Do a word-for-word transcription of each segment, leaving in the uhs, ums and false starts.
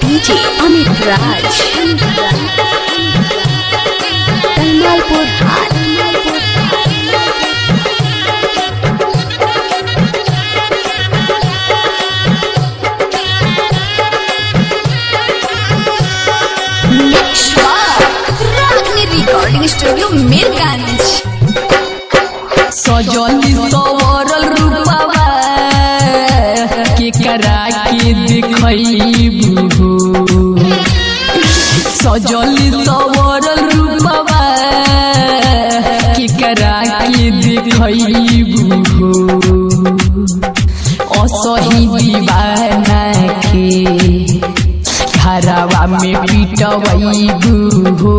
DJ Amit Raj Kalmalpur Haat. Recording studio Mirganj. सजली सवरल रूपवा के करा के देखइबू, सजली सवरल रूपवा के करा के देखइबू, असही दीवाना के घरवा में पिटवइबू,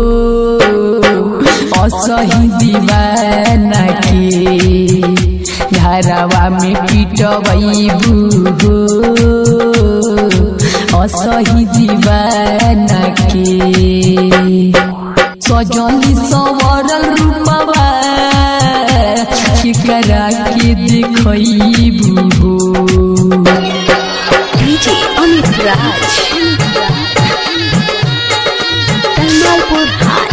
असही दीवाना के घरवा में पिटवइबू, असही दीवाना के। सजली सवरल रूपवा के करा के देखइबू। डीजे अमित राज कलमालपुर हाट।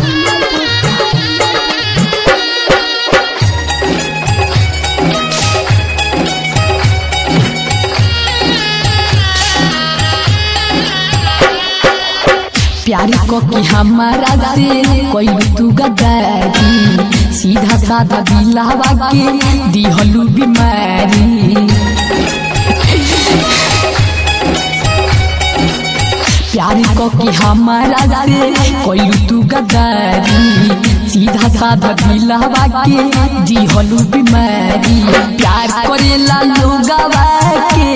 प्यारी को की हमारा से कोई तू गद्दारी, सीधा साधा दिलावा के दिहलू बीमारी। प्यारी को की हमारा से कोई तू गद्दारी, सीधा साधा दिलावा के दिहलू बीमारी। प्यार करेला लोगवा के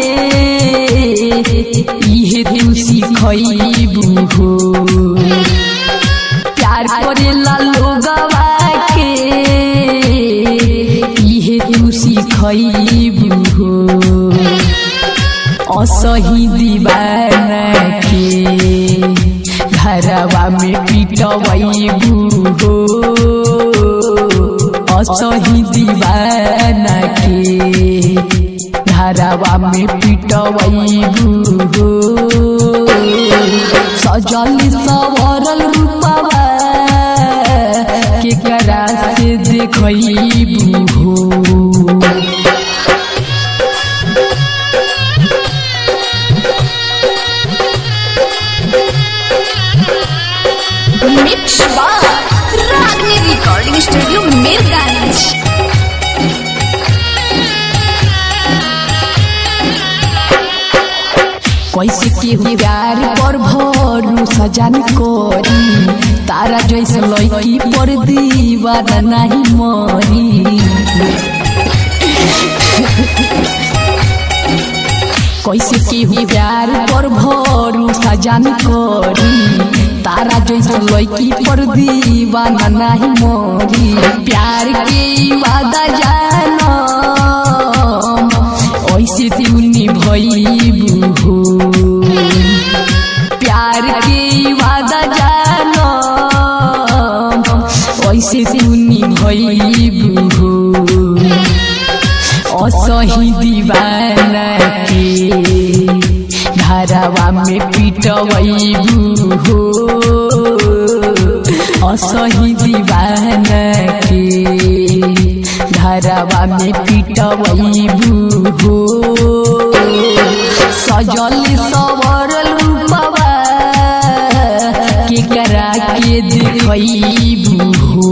इहे तू सिखइबू, प्यार करेला लोगवा के इहे तू सिखइबू, असही दीवाना के घरवा में पिटवइबू, असही दीवाना के घरवा में पिटवइबू। सजली सवरल रूपवा के करा से देखइबू। मिक्स बार रागनी रिकॉर्डिंग स्टूडियो मीरगंज। कैसे के प्यार पर भरोसा जान करी, तारा जैसे लड़की पर दीवाना नहीं मरी। कैसे के प्यार पर भरोसा जान करी, तारा जैसे लड़की पर दीवाना नहीं मरी। प्यार के वादा जानो ऐसे तू निभइबू, प्यार के वादा जानो ऐसे तू निभइबू, असही दीवाना के घरवा में पिटवइबू, असही दीवाना के घरवा में पिटवइबू। सजली सवरल रूपवा के करा के देखइबू।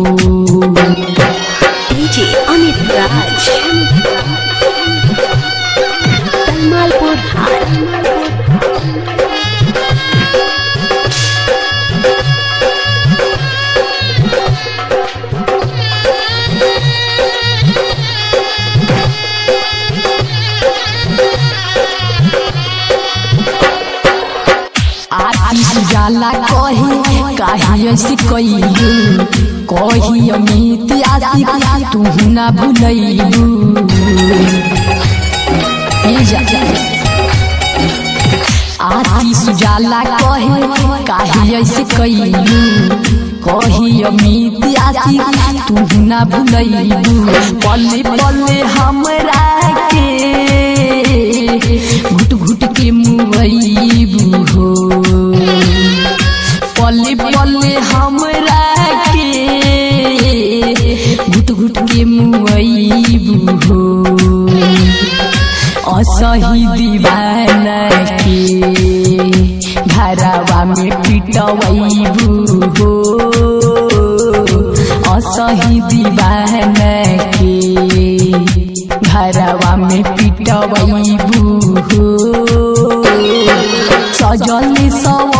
डीजे अमित राज कलमालपुर हाट। जाला कही काहे ऐसे कइलू, कही अमित आशिक तू ना भुलइलू। आती सुजाला कहे काहे ऐसे कइलू, कही अमित आशिक तू ना भुलइलू। पले पले हमरा के घुट घुट के मुइबू हो, हमरा के घुट घुट के मुआइबू हो असही दीवाना के घरवा में पिटवैबू हो असही दीवाना के घरवा में पिटवैबू हो सजल सब